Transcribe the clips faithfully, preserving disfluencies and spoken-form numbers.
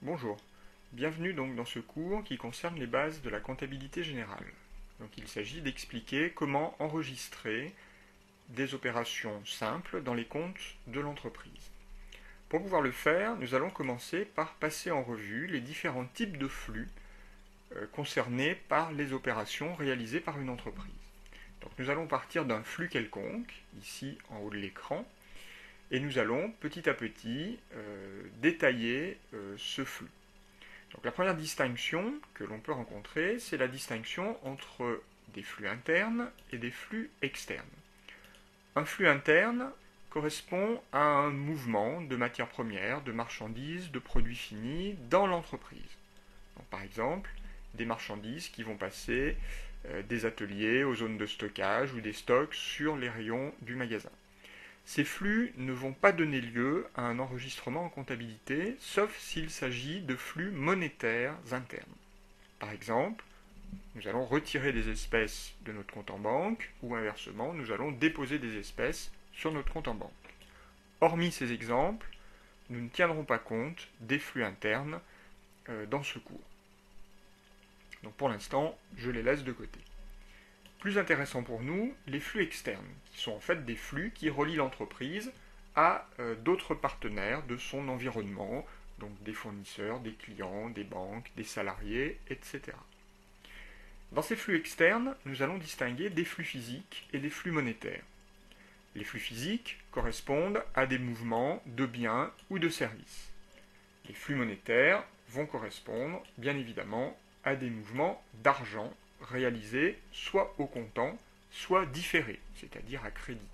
Bonjour, bienvenue donc dans ce cours qui concerne les bases de la comptabilité générale. Donc il s'agit d'expliquer comment enregistrer des opérations simples dans les comptes de l'entreprise. Pour pouvoir le faire, nous allons commencer par passer en revue les différents types de flux euh, concernés par les opérations réalisées par une entreprise. Donc nous allons partir d'un flux quelconque, ici en haut de l'écran, et nous allons petit à petit euh, détailler euh, ce flux. Donc la première distinction que l'on peut rencontrer, c'est la distinction entre des flux internes et des flux externes. Un flux interne correspond à un mouvement de matières premières, de marchandises, de produits finis dans l'entreprise. Donc, par exemple, des marchandises qui vont passer euh, des ateliers aux zones de stockage ou des stocks sur les rayons du magasin. Ces flux ne vont pas donner lieu à un enregistrement en comptabilité, sauf s'il s'agit de flux monétaires internes. Par exemple, nous allons retirer des espèces de notre compte en banque, ou inversement, nous allons déposer des espèces sur notre compte en banque. Hormis ces exemples, nous ne tiendrons pas compte des flux internes euh, dans ce cours. Donc pour l'instant, je les laisse de côté. Plus intéressant pour nous, les flux externes, qui sont en fait des flux qui relient l'entreprise à euh, d'autres partenaires de son environnement, donc des fournisseurs, des clients, des banques, des salariés, et cetera. Dans ces flux externes, nous allons distinguer des flux physiques et des flux monétaires. Les flux physiques correspondent à des mouvements de biens ou de services. Les flux monétaires vont correspondre, bien évidemment, à des mouvements d'argent réalisés soit au comptant, soit différés, c'est-à-dire à crédit.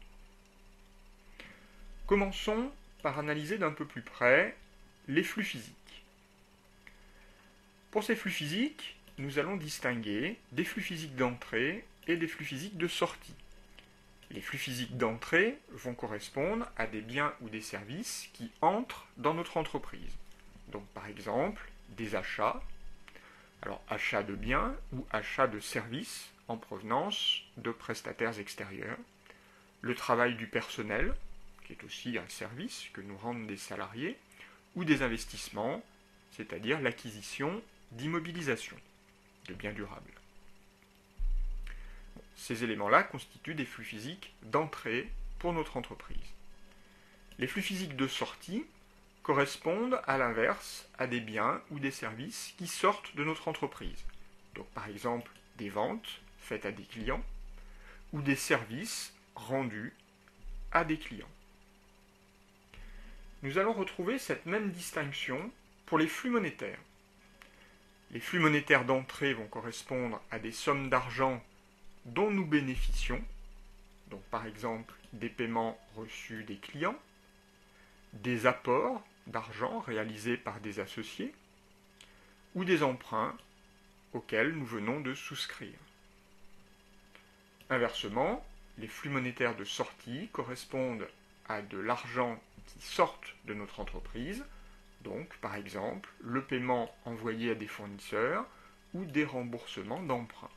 Commençons par analyser d'un peu plus près les flux physiques. Pour ces flux physiques, nous allons distinguer des flux physiques d'entrée et des flux physiques de sortie. Les flux physiques d'entrée vont correspondre à des biens ou des services qui entrent dans notre entreprise. Donc par exemple, des achats, alors achat de biens ou achat de services en provenance de prestataires extérieurs, le travail du personnel, qui est aussi un service que nous rendent des salariés, ou des investissements, c'est-à-dire l'acquisition d'immobilisation, de biens durables. Bon, ces éléments-là constituent des flux physiques d'entrée pour notre entreprise. Les flux physiques de sortie correspondent à l'inverse à des biens ou des services qui sortent de notre entreprise. Donc par exemple des ventes faites à des clients ou des services rendus à des clients. Nous allons retrouver cette même distinction pour les flux monétaires. Les flux monétaires d'entrée vont correspondre à des sommes d'argent dont nous bénéficions, donc par exemple des paiements reçus des clients, des apports d'argent réalisés par des associés, ou des emprunts auxquels nous venons de souscrire. Inversement, les flux monétaires de sortie correspondent à de l'argent qui sort de notre entreprise, donc par exemple le paiement envoyé à des fournisseurs ou des remboursements d'emprunts.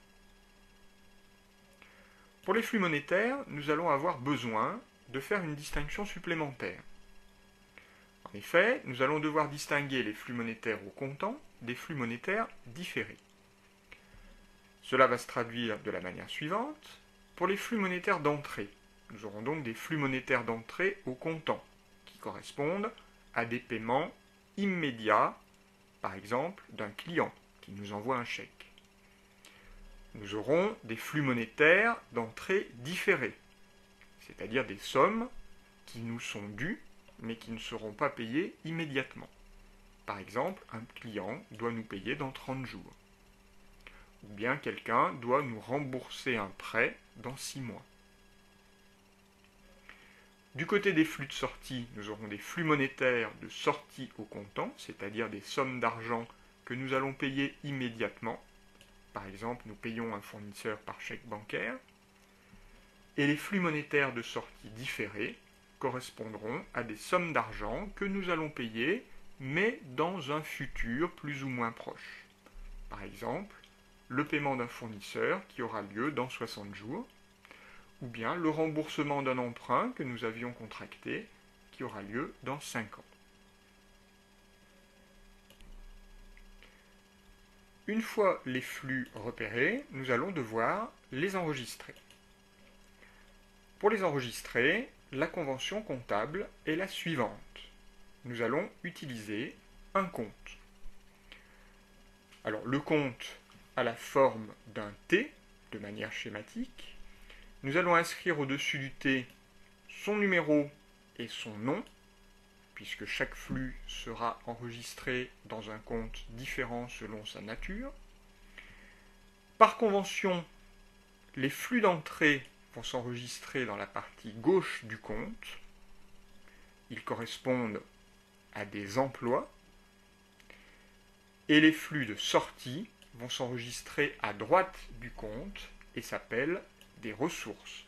Pour les flux monétaires, nous allons avoir besoin de faire une distinction supplémentaire. En effet, nous allons devoir distinguer les flux monétaires au comptant des flux monétaires différés. Cela va se traduire de la manière suivante. Pour les flux monétaires d'entrée, nous aurons donc des flux monétaires d'entrée au comptant, qui correspondent à des paiements immédiats, par exemple d'un client qui nous envoie un chèque. Nous aurons des flux monétaires d'entrée différés, c'est-à-dire des sommes qui nous sont dues mais qui ne seront pas payés immédiatement. Par exemple, un client doit nous payer dans trente jours. Ou bien quelqu'un doit nous rembourser un prêt dans six mois. Du côté des flux de sortie, nous aurons des flux monétaires de sortie au comptant, c'est-à-dire des sommes d'argent que nous allons payer immédiatement. Par exemple, nous payons un fournisseur par chèque bancaire. Et les flux monétaires de sortie différés correspondront à des sommes d'argent que nous allons payer, mais dans un futur plus ou moins proche. Par exemple, le paiement d'un fournisseur qui aura lieu dans soixante jours, ou bien le remboursement d'un emprunt que nous avions contracté qui aura lieu dans cinq ans. une fois les flux repérés, nous allons devoir les enregistrer. Pour les enregistrer, la convention comptable est la suivante. Nous allons utiliser un compte. Alors, le compte a la forme d'un T, de manière schématique. Nous allons inscrire au-dessus du T son numéro et son nom, puisque chaque flux sera enregistré dans un compte différent selon sa nature. Par convention, les flux d'entrée vont s'enregistrer dans la partie gauche du compte. Ils correspondent à des emplois. Et les flux de sortie vont s'enregistrer à droite du compte et s'appellent des ressources.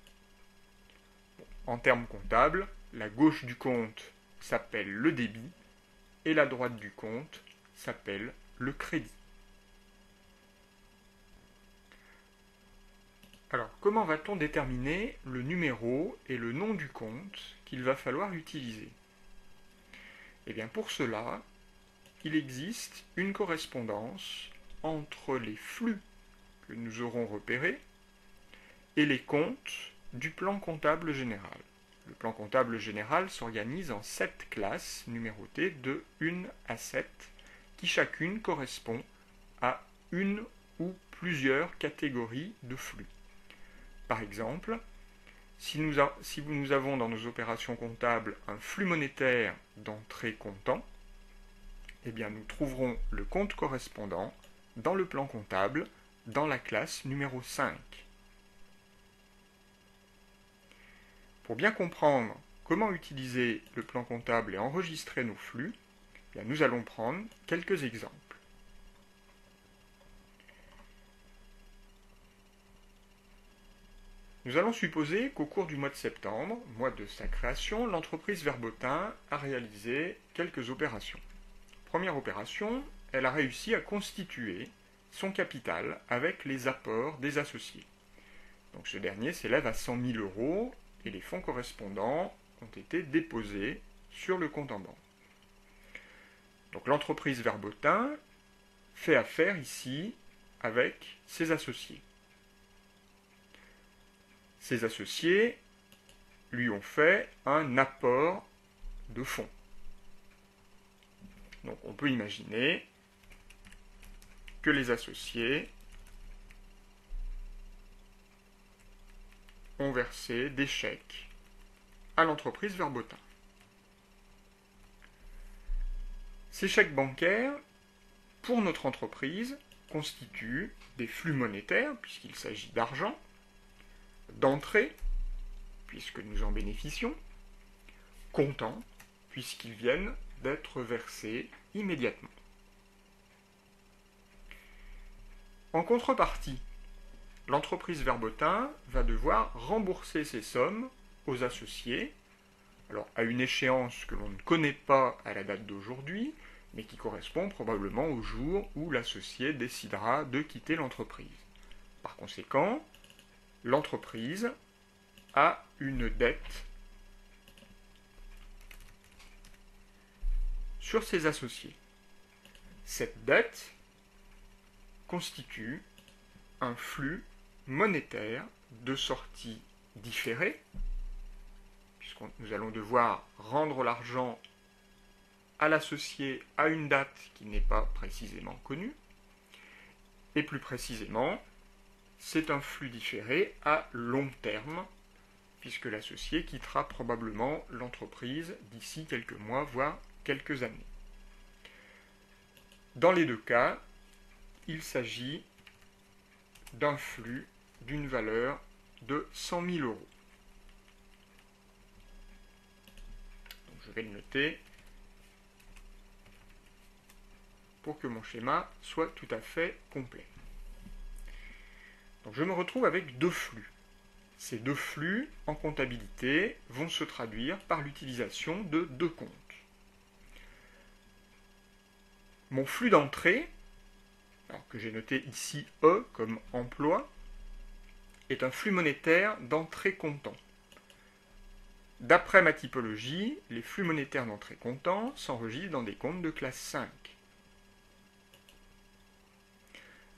En termes comptables, la gauche du compte s'appelle le débit et la droite du compte s'appelle le crédit. Alors, comment va-t-on déterminer le numéro et le nom du compte qu'il va falloir utiliser? Eh bien, pour cela, il existe une correspondance entre les flux que nous aurons repérés et les comptes du plan comptable général. Le plan comptable général s'organise en sept classes numérotées de un à sept, qui chacune correspond à une ou plusieurs catégories de flux. Par exemple, si nous, a, si nous avons dans nos opérations comptables un flux monétaire d'entrée comptant, eh bien nous trouverons le compte correspondant dans le plan comptable, dans la classe numéro cinq. Pour bien comprendre comment utiliser le plan comptable et enregistrer nos flux, eh bien, nous allons prendre quelques exemples. Nous allons supposer qu'au cours du mois de septembre, mois de sa création, l'entreprise Verbotin a réalisé quelques opérations. Première opération, elle a réussi à constituer son capital avec les apports des associés. Donc ce dernier s'élève à cent mille euros et les fonds correspondants ont été déposés sur le compte en banque. Donc l'entreprise Verbotin fait affaire ici avec ses associés. Ses associés lui ont fait un apport de fonds. Donc on peut imaginer que les associés ont versé des chèques à l'entreprise Verbotin. Ces chèques bancaires, pour notre entreprise, constituent des flux monétaires, puisqu'il s'agit d'argent, d'entrée, puisque nous en bénéficions, comptant, puisqu'ils viennent d'être versés immédiatement. En contrepartie, l'entreprise Verbotin va devoir rembourser ces sommes aux associés, alors à une échéance que l'on ne connaît pas à la date d'aujourd'hui, mais qui correspond probablement au jour où l'associé décidera de quitter l'entreprise. Par conséquent, l'entreprise a une dette sur ses associés. Cette dette constitue un flux monétaire de sortie différée, puisque nous allons devoir rendre l'argent à l'associé à une date qui n'est pas précisément connue, et plus précisément, c'est un flux différé à long terme, puisque l'associé quittera probablement l'entreprise d'ici quelques mois, voire quelques années. Dans les deux cas, il s'agit d'un flux d'une valeur de cent mille euros. Donc je vais le noter pour que mon schéma soit tout à fait complet. Donc je me retrouve avec deux flux. Ces deux flux, en comptabilité, vont se traduire par l'utilisation de deux comptes. Mon flux d'entrée, que j'ai noté ici E comme emploi, est un flux monétaire d'entrée comptant. D'après ma typologie, les flux monétaires d'entrée comptant s'enregistrent dans des comptes de classe cinq.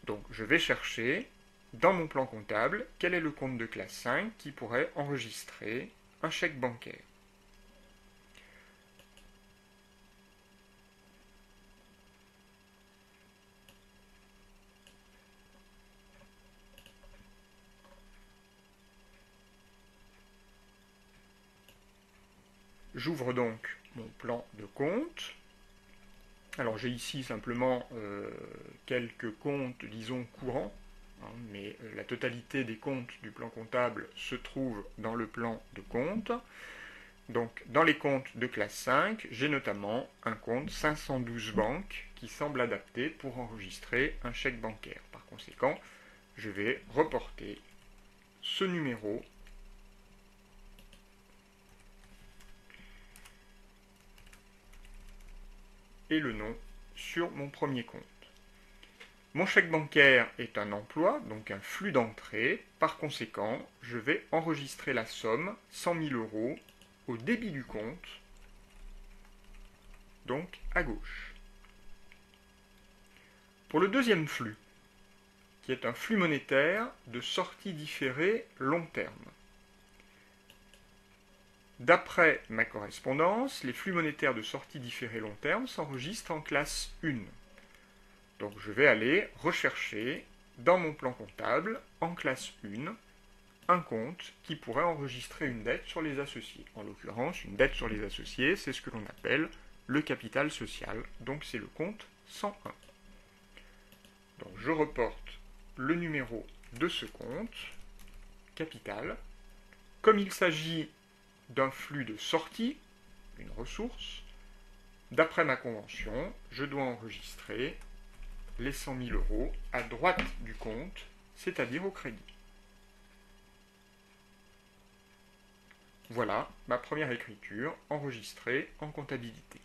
Donc je vais chercher dans mon plan comptable quel est le compte de classe cinq qui pourrait enregistrer un chèque bancaire. J'ouvre donc mon plan de compte. Alors j'ai ici simplement euh, quelques comptes, disons, courants, hein, mais euh, la totalité des comptes du plan comptable se trouve dans le plan de compte. Donc dans les comptes de classe cinq, j'ai notamment un compte cinq cent douze banques qui semble adapté pour enregistrer un chèque bancaire. Par conséquent, je vais reporter ce numéro et le nom sur mon premier compte. Mon chèque bancaire est un emploi, donc un flux d'entrée. Par conséquent, je vais enregistrer la somme, cent mille euros, au débit du compte, donc à gauche. Pour le deuxième flux, qui est un flux monétaire de sortie différée long terme. D'après ma correspondance, les flux monétaires de sortie différée long terme s'enregistrent en classe un. Donc je vais aller rechercher dans mon plan comptable, en classe un, un compte qui pourrait enregistrer une dette sur les associés. En l'occurrence, une dette sur les associés, c'est ce que l'on appelle le capital social, donc c'est le compte cent un. Donc je reporte le numéro de ce compte, capital. Comme il s'agit d'un flux de sortie, une ressource, d'après ma convention, je dois enregistrer les cent mille euros à droite du compte, c'est-à-dire au crédit. Voilà ma première écriture enregistrée en comptabilité.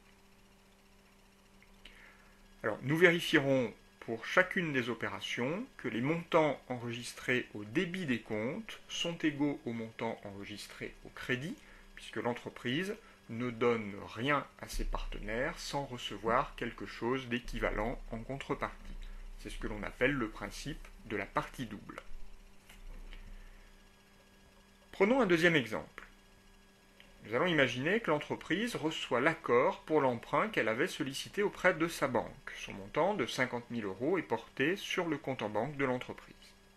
Alors, nous vérifierons pour chacune des opérations que les montants enregistrés au débit des comptes sont égaux aux montants enregistrés au crédit, puisque l'entreprise ne donne rien à ses partenaires sans recevoir quelque chose d'équivalent en contrepartie. C'est ce que l'on appelle le principe de la partie double. Prenons un deuxième exemple. Nous allons imaginer que l'entreprise reçoit l'accord pour l'emprunt qu'elle avait sollicité auprès de sa banque. Son montant de cinquante mille euros est porté sur le compte en banque de l'entreprise.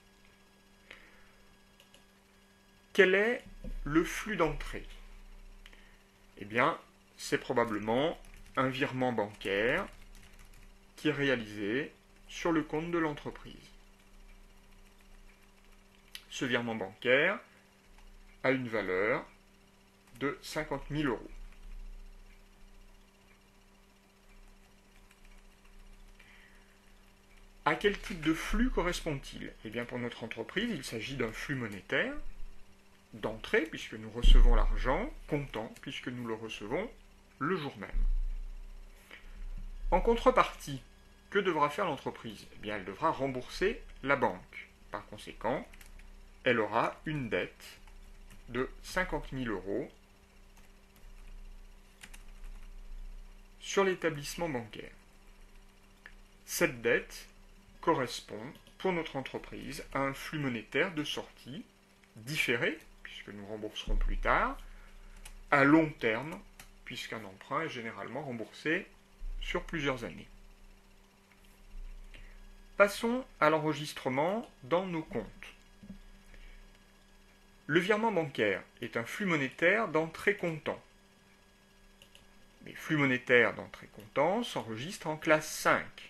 Quel est le flux d'entrée ? Eh bien, c'est probablement un virement bancaire qui est réalisé sur le compte de l'entreprise. Ce virement bancaire a une valeur de cinquante mille euros. À quel type de flux correspond-il ? Eh bien, pour notre entreprise, il s'agit d'un flux monétaire d'entrée, puisque nous recevons l'argent, comptant, puisque nous le recevons le jour même. En contrepartie, que devra faire l'entreprise ? Eh bien, elle devra rembourser la banque. Par conséquent, elle aura une dette de cinquante mille euros sur l'établissement bancaire. Cette dette correspond, pour notre entreprise, à un flux monétaire de sortie différé, puisque nous rembourserons plus tard, à long terme, puisqu'un emprunt est généralement remboursé sur plusieurs années. Passons à l'enregistrement dans nos comptes. Le virement bancaire est un flux monétaire d'entrée comptant. Les flux monétaires d'entrée comptant s'enregistrent en classe cinq.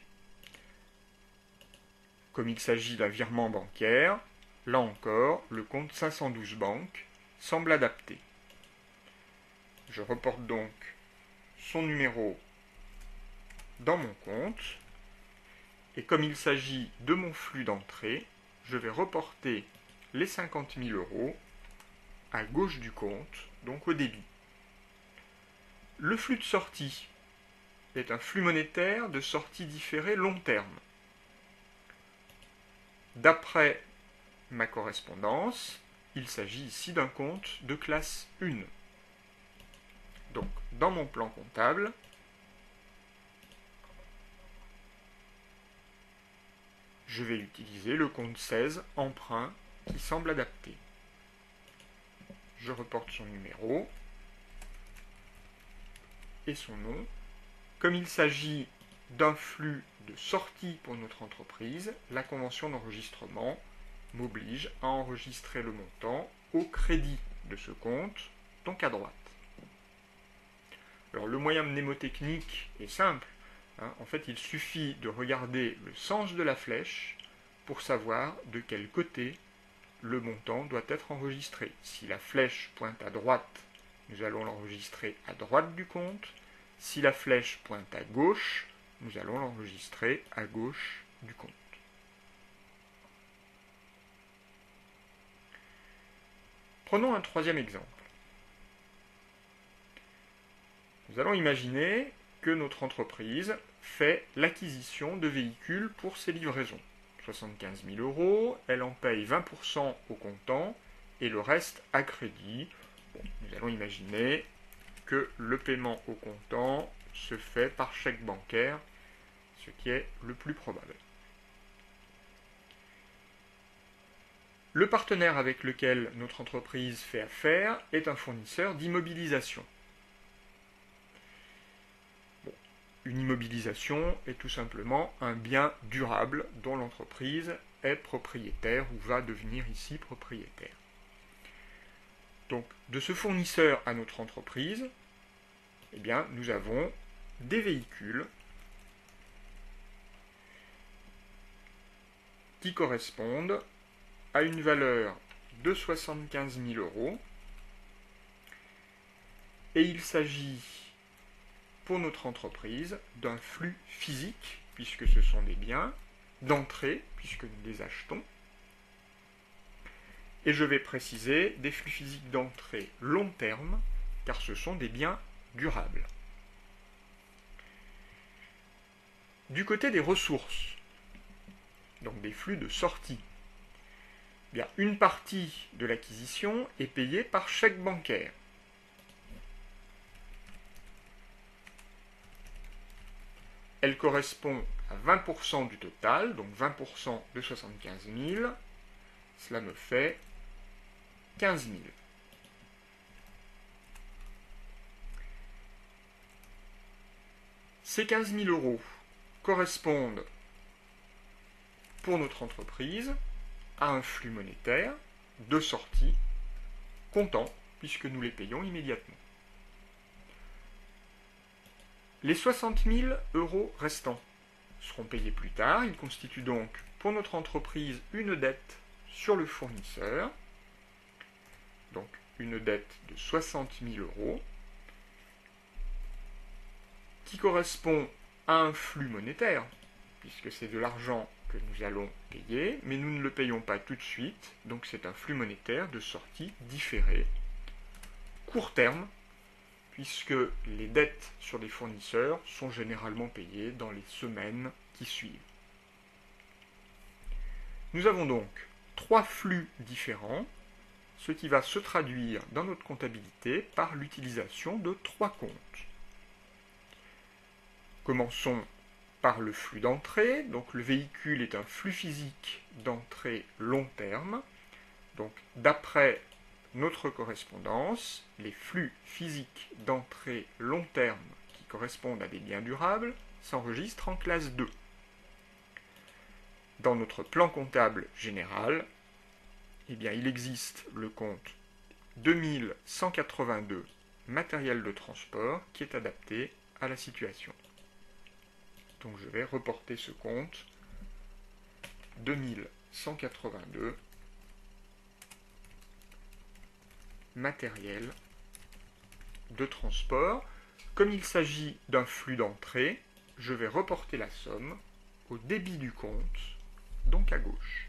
Comme il s'agit d'un virement bancaire, là encore, le compte cinq cent douze banques semble adapté. Je reporte donc son numéro dans mon compte, et comme il s'agit de mon flux d'entrée, je vais reporter les cinquante mille euros à gauche du compte, donc au débit. Le flux de sortie est un flux monétaire de sortie différée long terme. D'après ma correspondance, il s'agit ici d'un compte de classe un. Donc, dans mon plan comptable, je vais utiliser le compte seize, emprunt, qui semble adapté. Je reporte son numéro et son nom. Comme il s'agit d'un flux de sortie pour notre entreprise, la convention d'enregistrement m'oblige à enregistrer le montant au crédit de ce compte, donc à droite. Alors le moyen mnémotechnique est simple. Hein, en fait, il suffit de regarder le sens de la flèche pour savoir de quel côté le montant doit être enregistré. Si la flèche pointe à droite, nous allons l'enregistrer à droite du compte. Si la flèche pointe à gauche, nous allons l'enregistrer à gauche du compte. Prenons un troisième exemple. Nous allons imaginer que notre entreprise fait l'acquisition de véhicules pour ses livraisons. soixante-quinze mille euros, elle en paye vingt pour cent au comptant et le reste à crédit. Bon, nous allons imaginer que le paiement au comptant se fait par chèque bancaire, ce qui est le plus probable. Le partenaire avec lequel notre entreprise fait affaire est un fournisseur d'immobilisation. Bon, une immobilisation est tout simplement un bien durable dont l'entreprise est propriétaire ou va devenir ici propriétaire. Donc, de ce fournisseur à notre entreprise, eh bien, nous avons des véhicules qui correspondent à une valeur de soixante-quinze mille euros. Et il s'agit pour notre entreprise d'un flux physique, puisque ce sont des biens, d'entrée, puisque nous les achetons. Et je vais préciser des flux physiques d'entrée long terme, car ce sont des biens durables. Du côté des ressources, donc des flux de sortie, eh bien, une partie de l'acquisition est payée par chèque bancaire. Elle correspond à vingt pour cent du total, donc vingt pour cent de soixante-quinze mille, cela me fait quinze mille. Ces quinze mille euros correspondent pour notre entreprise à un flux monétaire de sortie comptant, puisque nous les payons immédiatement. Les soixante mille euros restants seront payés plus tard. Ils constituent donc pour notre entreprise une dette sur le fournisseur, donc une dette de soixante mille euros, qui correspond à un flux monétaire, puisque c'est de l'argent que nous allons payer, mais nous ne le payons pas tout de suite, donc c'est un flux monétaire de sortie différée, court terme, puisque les dettes sur les fournisseurs sont généralement payées dans les semaines qui suivent. Nous avons donc trois flux différents, ce qui va se traduire dans notre comptabilité par l'utilisation de trois comptes. Commençons par le flux d'entrée. Donc le véhicule est un flux physique d'entrée long terme. Donc d'après notre correspondance, les flux physiques d'entrée long terme qui correspondent à des biens durables s'enregistrent en classe deux. Dans notre plan comptable général, eh bien, il existe le compte deux mille cent quatre-vingt-deux matériel de transport qui est adapté à la situation. Donc je vais reporter ce compte deux mille cent quatre-vingt-deux matériel de transport. Comme il s'agit d'un flux d'entrée, je vais reporter la somme au débit du compte, donc à gauche.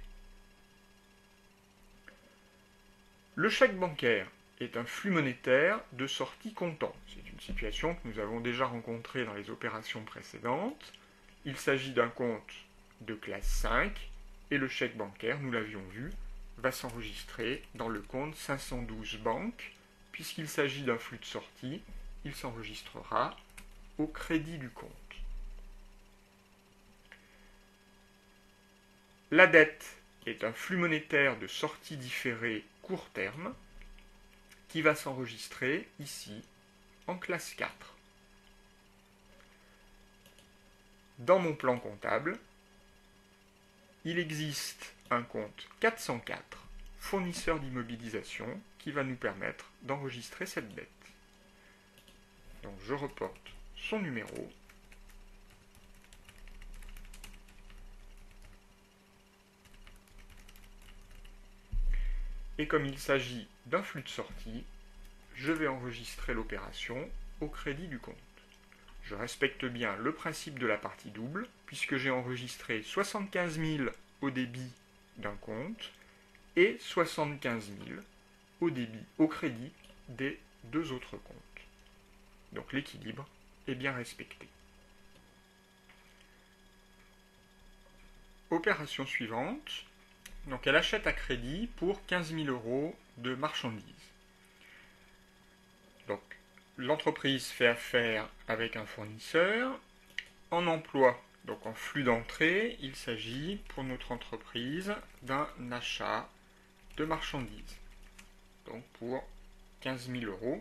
Le chèque bancaire est un flux monétaire de sortie comptant. C'est une situation que nous avons déjà rencontrée dans les opérations précédentes. Il s'agit d'un compte de classe cinq et le chèque bancaire, nous l'avions vu, va s'enregistrer dans le compte cinq cent douze banque. Puisqu'il s'agit d'un flux de sortie, il s'enregistrera au crédit du compte. La dette est un flux monétaire de sortie différée court terme qui va s'enregistrer ici en classe quatre. Dans mon plan comptable, il existe un compte quatre cent quatre, fournisseur d'immobilisation, qui va nous permettre d'enregistrer cette dette. Donc je reporte son numéro. Et comme il s'agit d'un flux de sortie, je vais enregistrer l'opération au crédit du compte. Je respecte bien le principe de la partie double, puisque j'ai enregistré soixante-quinze mille au débit d'un compte et soixante-quinze mille au débit, au crédit des deux autres comptes. Donc l'équilibre est bien respecté. Opération suivante. Donc elle achète à crédit pour quinze mille euros de marchandises. Donc l'entreprise fait affaire avec un fournisseur. En emploi, donc en flux d'entrée, il s'agit pour notre entreprise d'un achat de marchandises. Donc pour quinze mille euros.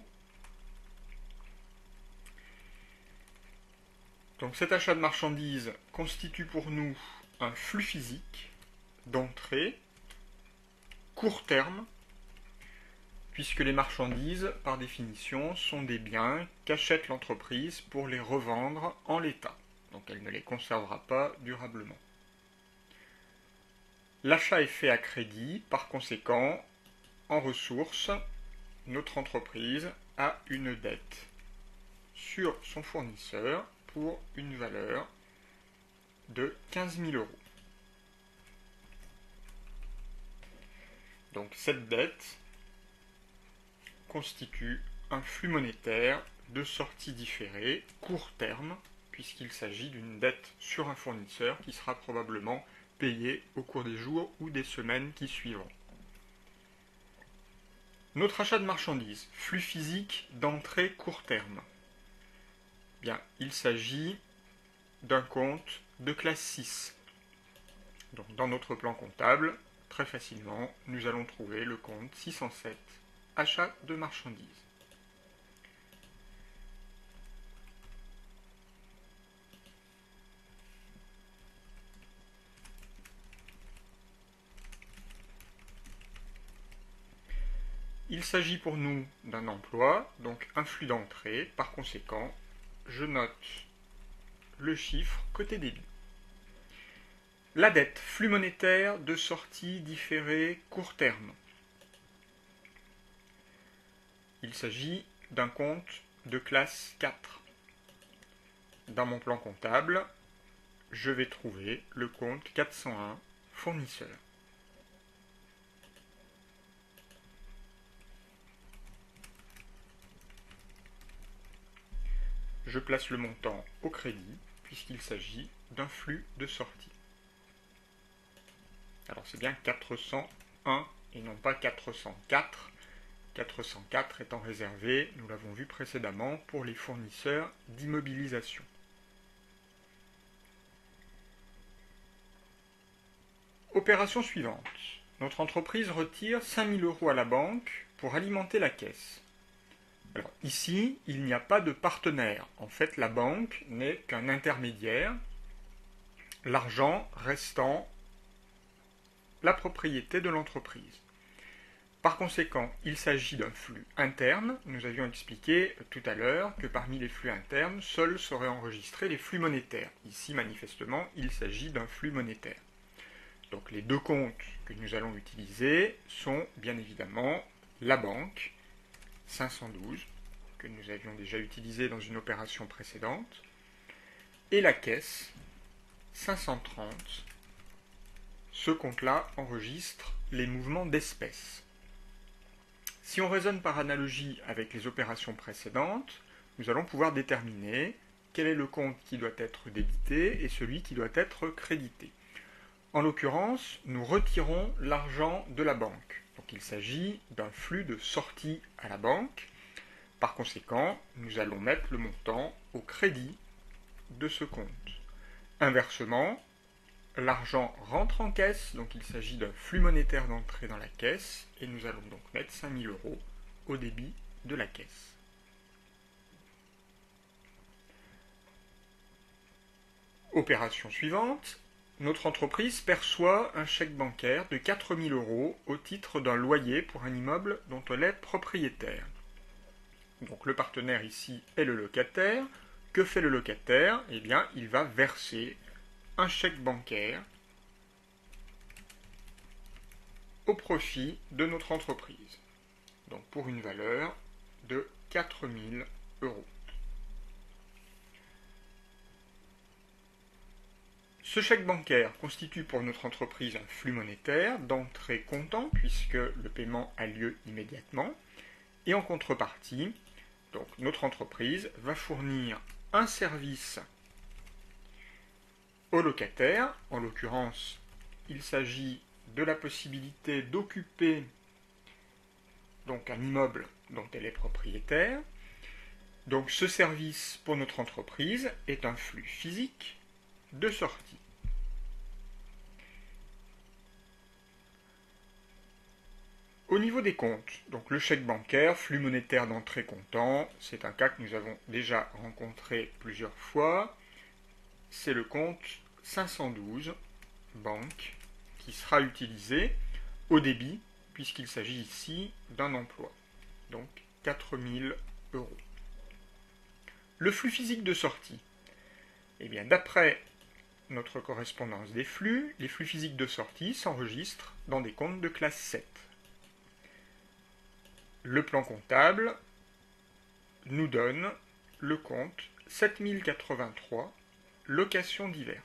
Donc cet achat de marchandises constitue pour nous un flux physique d'entrée court terme, puisque les marchandises, par définition, sont des biens qu'achète l'entreprise pour les revendre en l'état. Donc elle ne les conservera pas durablement. L'achat est fait à crédit, par conséquent, en ressources, notre entreprise a une dette sur son fournisseur pour une valeur de quinze mille euros. Donc cette dette constitue un flux monétaire de sortie différée, court terme, puisqu'il s'agit d'une dette sur un fournisseur qui sera probablement payé au cours des jours ou des semaines qui suivront. Notre achat de marchandises, flux physique d'entrée court terme. Bien, il s'agit d'un compte de classe six. Donc dans notre plan comptable, très facilement, nous allons trouver le compte six cent sept, achat de marchandises. Il s'agit pour nous d'un emploi, donc un flux d'entrée. Par conséquent, je note le chiffre côté débit. La dette, flux monétaire de sortie différée court terme. Il s'agit d'un compte de classe quatre. Dans mon plan comptable, je vais trouver le compte quatre cent un, fournisseur. Je place le montant au crédit, puisqu'il s'agit d'un flux de sortie. Alors c'est bien quatre cent un et non pas quatre cent quatre. quatre cent quatre étant réservé, nous l'avons vu précédemment, pour les fournisseurs d'immobilisation. Opération suivante. Notre entreprise retire cinq mille euros à la banque pour alimenter la caisse. Alors ici, il n'y a pas de partenaire. En fait, la banque n'est qu'un intermédiaire, l'argent restant la propriété de l'entreprise. Par conséquent, il s'agit d'un flux interne. Nous avions expliqué tout à l'heure que parmi les flux internes, seuls seraient enregistrés les flux monétaires. Ici, manifestement, il s'agit d'un flux monétaire. Donc les deux comptes que nous allons utiliser sont bien évidemment la banque, cinq cent douze, que nous avions déjà utilisé dans une opération précédente, et la caisse, cinq cent trente. Ce compte-là enregistre les mouvements d'espèces. Si on raisonne par analogie avec les opérations précédentes, nous allons pouvoir déterminer quel est le compte qui doit être débité et celui qui doit être crédité. En l'occurrence, nous retirons l'argent de la banque. Donc il s'agit d'un flux de sortie à la banque. Par conséquent, nous allons mettre le montant au crédit de ce compte. Inversement, l'argent rentre en caisse, donc il s'agit d'un flux monétaire d'entrée dans la caisse, et nous allons donc mettre cinq mille euros au débit de la caisse. Opération suivante, notre entreprise perçoit un chèque bancaire de quatre mille euros au titre d'un loyer pour un immeuble dont elle est propriétaire. Donc le partenaire ici est le locataire. Que fait le locataire? Eh bien, il va verser un chèque bancaire au profit de notre entreprise. Donc pour une valeur de quatre mille euros. Ce chèque bancaire constitue pour notre entreprise un flux monétaire d'entrée comptant puisque le paiement a lieu immédiatement. Et en contrepartie, donc notre entreprise va fournir un service au locataire. En l'occurrence, il s'agit de la possibilité d'occuper donc un immeuble dont elle est propriétaire. Donc ce service pour notre entreprise est un flux physique de sortie. Au niveau des comptes, donc le chèque bancaire, flux monétaire d'entrée comptant, c'est un cas que nous avons déjà rencontré plusieurs fois. C'est le compte cinq cent douze, banque, qui sera utilisé au débit, puisqu'il s'agit ici d'un emploi. Donc quatre mille euros. Le flux physique de sortie. Eh bien, d'après notre correspondance des flux, les flux physiques de sortie s'enregistrent dans des comptes de classe sept. Le plan comptable nous donne le compte sept mille quatre-vingt-trois, locations diverses.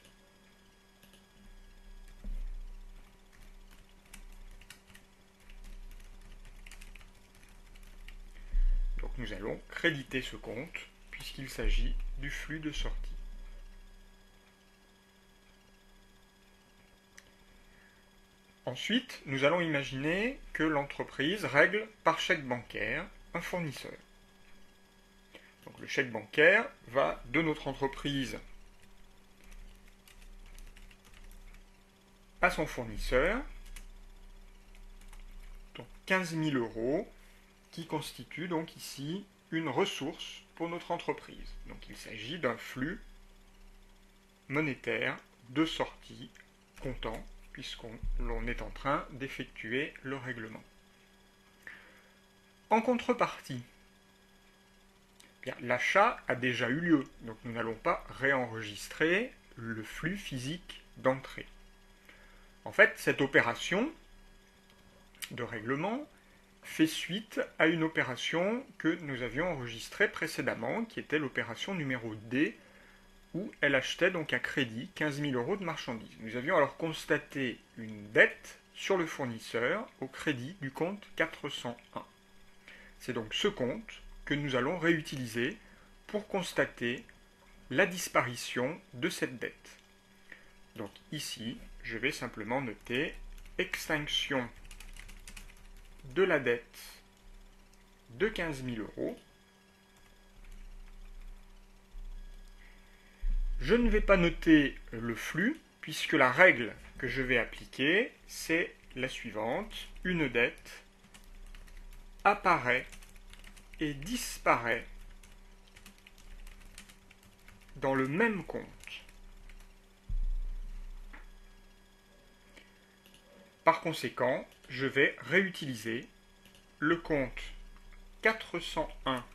Donc nous allons créditer ce compte puisqu'il s'agit du flux de sortie. Ensuite, nous allons imaginer que l'entreprise règle par chèque bancaire un fournisseur. Donc le chèque bancaire va de notre entreprise à son fournisseur, donc quinze mille euros, qui constitue donc ici une ressource pour notre entreprise. Donc il s'agit d'un flux monétaire de sortie comptant, puisqu'on est en train d'effectuer le règlement. En contrepartie, l'achat a déjà eu lieu, donc nous n'allons pas réenregistrer le flux physique d'entrée. En fait, cette opération de règlement fait suite à une opération que nous avions enregistrée précédemment, qui était l'opération numéro D, où elle achetait donc à crédit quinze mille euros de marchandises. Nous avions alors constaté une dette sur le fournisseur au crédit du compte quatre cent un. C'est donc ce compte que nous allons réutiliser pour constater la disparition de cette dette. Donc ici, je vais simplement noter extinction de la dette de quinze mille euros. Je ne vais pas noter le flux, puisque la règle que je vais appliquer, c'est la suivante. Une dette apparaît et disparaît dans le même compte. Par conséquent, je vais réutiliser le compte quatre cent un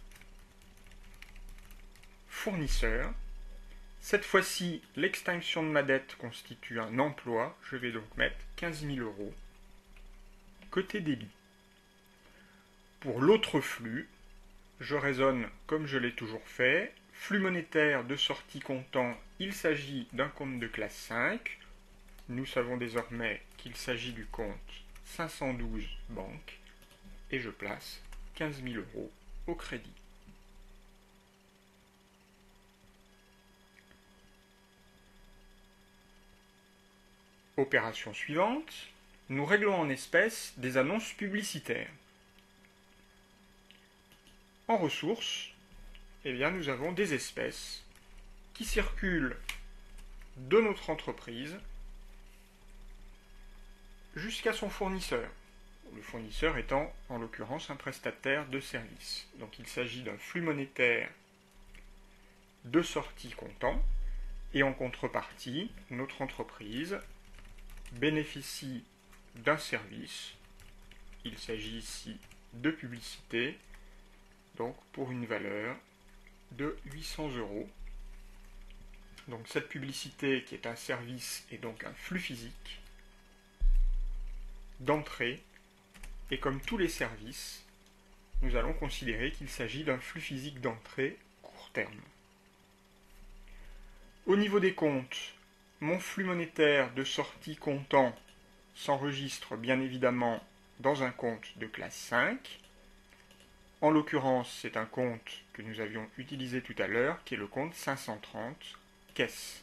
fournisseur. Cette fois-ci, l'extinction de ma dette constitue un emploi. Je vais donc mettre quinze mille euros côté débit. Pour l'autre flux, je raisonne comme je l'ai toujours fait. Flux monétaire de sortie comptant, il s'agit d'un compte de classe cinq. Nous savons désormais qu'il s'agit du compte cinq cent douze banque. Et je place quinze mille euros au crédit. Opération suivante, nous réglons en espèces des annonces publicitaires. En ressources, eh bien, nous avons des espèces qui circulent de notre entreprise jusqu'à son fournisseur. Le fournisseur étant, en l'occurrence, un prestataire de service. Donc il s'agit d'un flux monétaire de sortie comptant, et en contrepartie, notre entreprise bénéficie d'un service. Il s'agit ici de publicité, donc pour une valeur de huit cents euros. Donc cette publicité, qui est un service, est donc un flux physique d'entrée, et comme tous les services, nous allons considérer qu'il s'agit d'un flux physique d'entrée court terme. Au niveau des comptes, mon flux monétaire de sortie comptant s'enregistre bien évidemment dans un compte de classe cinq. En l'occurrence, c'est un compte que nous avions utilisé tout à l'heure, qui est le compte cinq cent trente, caisse.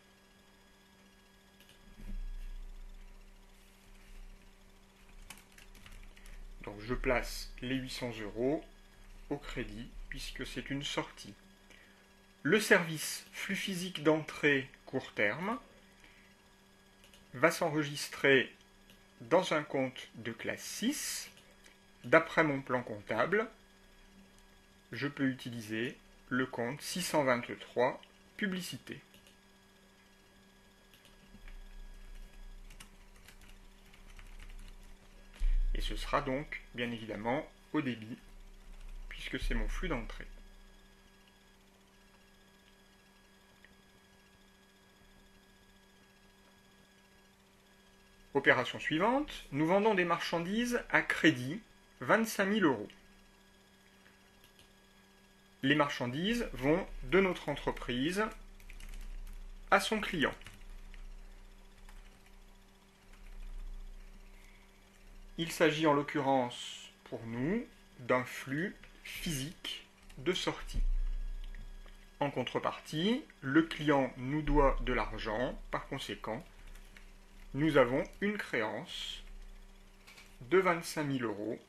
Donc je place les huit cents euros au crédit, puisque c'est une sortie. Le service flux physique d'entrée court terme va s'enregistrer dans un compte de classe six. D'après mon plan comptable, je peux utiliser le compte six cent vingt-trois publicité. Et ce sera donc, bien évidemment, au débit, puisque c'est mon flux d'entrée. Opération suivante, nous vendons des marchandises à crédit, vingt-cinq mille euros. Les marchandises vont de notre entreprise à son client. Il s'agit en l'occurrence pour nous d'un flux physique de sortie. En contrepartie, le client nous doit de l'argent, par conséquent, nous avons une créance de vingt-cinq mille euros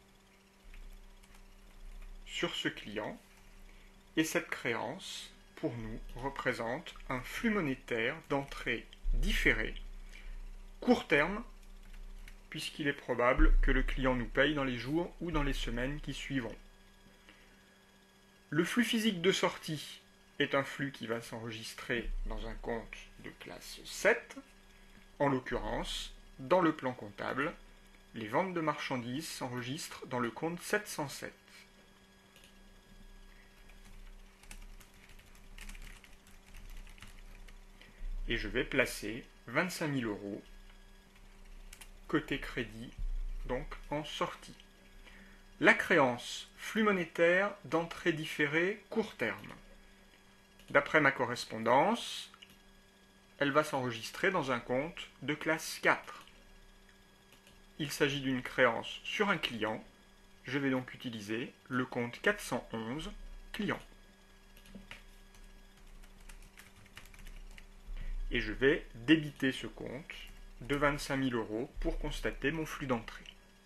sur ce client, et cette créance, pour nous, représente un flux monétaire d'entrée différé, court terme, puisqu'il est probable que le client nous paye dans les jours ou dans les semaines qui suivront. Le flux physique de sortie est un flux qui va s'enregistrer dans un compte de classe sept. En l'occurrence, dans le plan comptable, les ventes de marchandises s'enregistrent dans le compte sept cent sept. Et je vais placer vingt-cinq mille euros côté crédit, donc en sortie. La créance, flux monétaire d'entrée différée court terme. D'après ma correspondance, elle va s'enregistrer dans un compte de classe quatre. Il s'agit d'une créance sur un client. Je vais donc utiliser le compte quatre cent onze, client. Et je vais débiter ce compte de vingt-cinq mille euros pour constater mon flux d'entrée.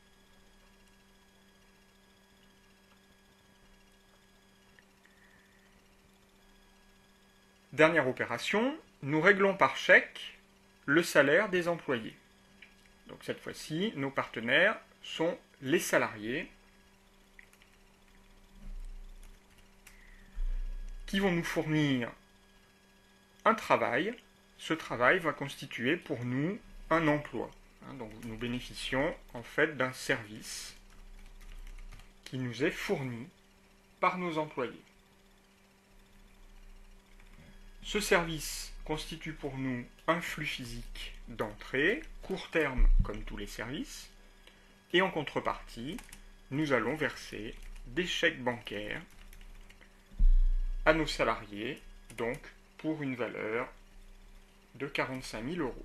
Dernière opération, nous réglons par chèque le salaire des employés. Donc cette fois-ci, nos partenaires sont les salariés qui vont nous fournir un travail. Ce travail va constituer pour nous un emploi. Donc nous bénéficions en fait d'un service qui nous est fourni par nos employés. Ce service constitue pour nous un flux physique d'entrée, court terme comme tous les services, et en contrepartie, nous allons verser des chèques bancaires à nos salariés, donc pour une valeur de quarante-cinq mille euros.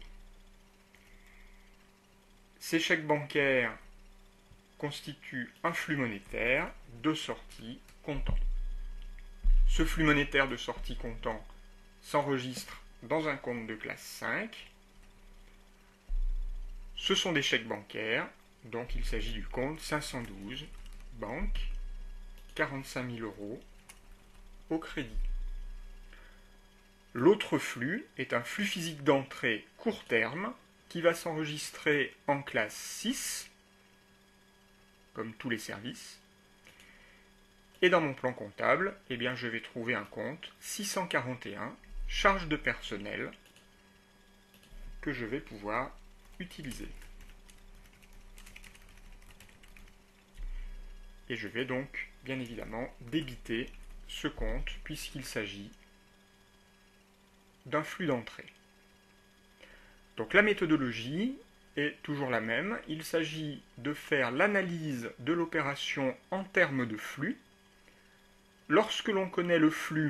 Ces chèques bancaires constituent un flux monétaire de sortie comptant. Ce flux monétaire de sortie comptant s'enregistre dans un compte de classe cinq. Ce sont des chèques bancaires, donc il s'agit du compte cinq cent douze, banque, quarante-cinq mille euros, au crédit. L'autre flux est un flux physique d'entrée court terme qui va s'enregistrer en classe six, comme tous les services. Et dans mon plan comptable, eh bien, je vais trouver un compte six cent quarante et un, charge de personnel, que je vais pouvoir utiliser. Et je vais donc, bien évidemment, débiter ce compte puisqu'il s'agit d'un flux d'entrée. Donc la méthodologie est toujours la même. Il s'agit de faire l'analyse de l'opération en termes de flux. Lorsque l'on connaît le flux,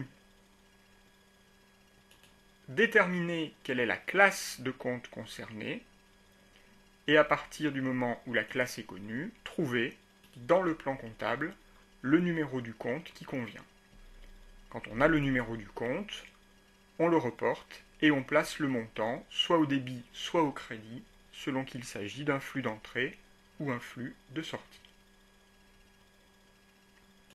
déterminer quelle est la classe de compte concernée, et à partir du moment où la classe est connue, trouver dans le plan comptable le numéro du compte qui convient. Quand on a le numéro du compte, on le reporte et on place le montant soit au débit, soit au crédit, selon qu'il s'agit d'un flux d'entrée ou un flux de sortie.